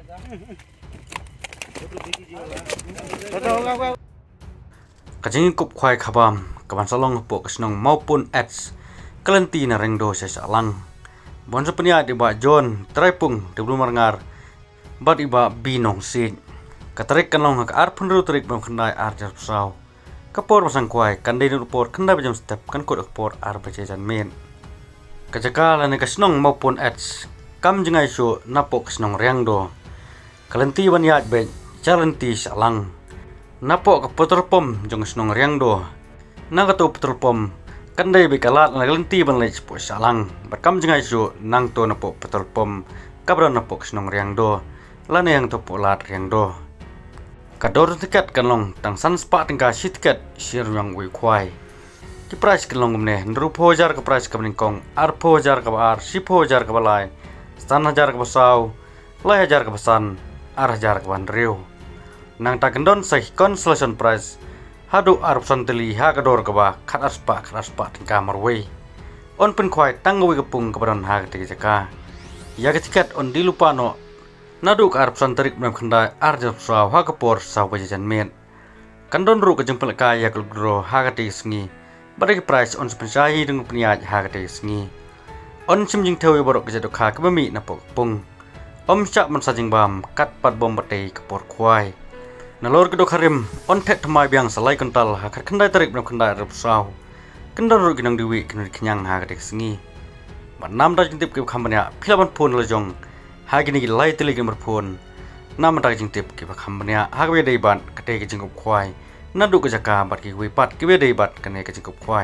Kajing kup kwai kabam kaban salong po kasnong maupun ads kalenti na rengdo sa salang bonso penya di ba John tripung di belum marangar bat iba binong sin katarik kanlong hak ar punru tarik bam khandai ar jar saw kapor masang kwai kandai rupor khandai bajam step kan kod kapor ar bajajan men kajakala ne kasnong maupun ads kam jengai so napok kasnong rengdo kalenti ban yat ben jalenti salang napok ke petrol pom jong snong riang do nang katu petrol pom kandai be kalat na lenti ban lech po salang bakam jengai su nang to napok petrol pom kabra napok snong riang do lane yang to polat riang do kador tiket kanlong tang san spa tingka si tiket sir yang wi kwai ki price kanlong mne nru phojar ka price kamning kong ar phojar ka ar si phojar ka balai stan hajar ka basau lai hajar ka basan ar hajar ka ban riu nang takendon sah consolation prize hadu arpson teli ha kador kaba khat aspa tingka marwei on pen khwai tangwi kapung kabran ha ti jaka ya ke tiket on dilupa no naduk arpson tarik mem khandai arjap saw ha kapor saw bajajan men kandon ru kajeng pelka ya kulgro ha ti sngi badai price on spensai dung pniaj ha ti sngi on simjing thewi borok kejaduk ha kabami napok pung om chak man sajing bam kat pat bom batei kapor khwai nalor kedok harim on tet thmai biang salai kental ha khandai tarik bram khandai rap saw kendon ru ginang diwi kin kenyang ha kadek sngi ban nam da jintip ke khambanya philaban phone lojong ha gini lai teli ke merphone nam da jintip ke khambanya ha ke dei ban kate ke jingkup khwai nadu ke jaka bat ke wi pat ke dei bat kane ke jingkup khwai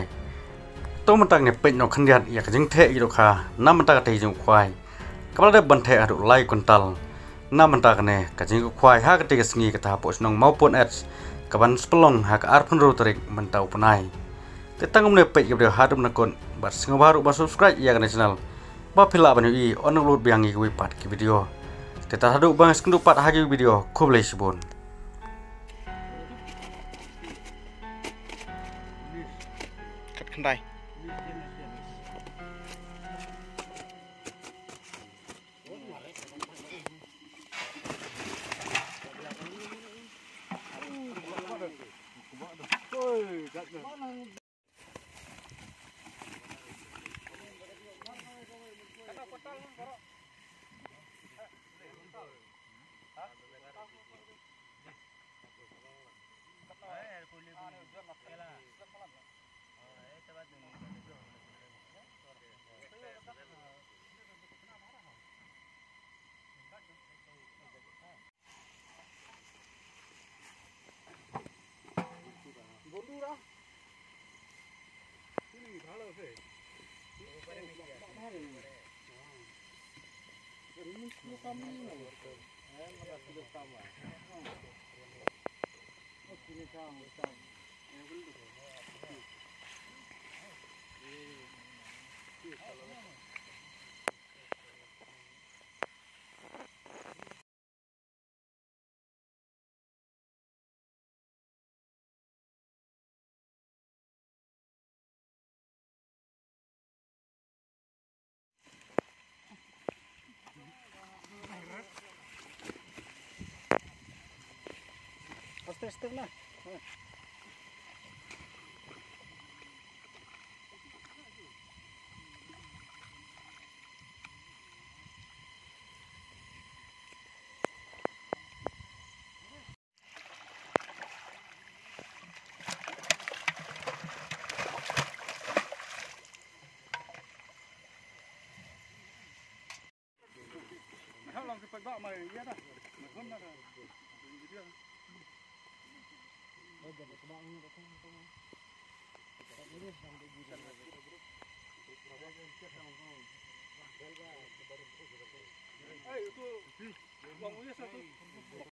to mentang ne pen no khandian ya ke jing the gi dokha nam ta ke jing khwai kabal de ban the adu lai kental na mentah kene kajing kwai ha ketika sengi kata pos nong maupun ads kaban spelong ha ka arpun rotrik mentau penai tetang umne page video hadum nakon bar singo baru ba subscribe ya kana channel ba phila banu I on upload biang I pat ki video tetah hadu bang skendu pat ha ki video khoblei sibon kat khandai Aste lah. Lang ke pagba mai ya dah. Kon dah. Video. Oh, jadi kebang ni dah kan. Tak boleh sampai di sana. Eh, itu bang satu.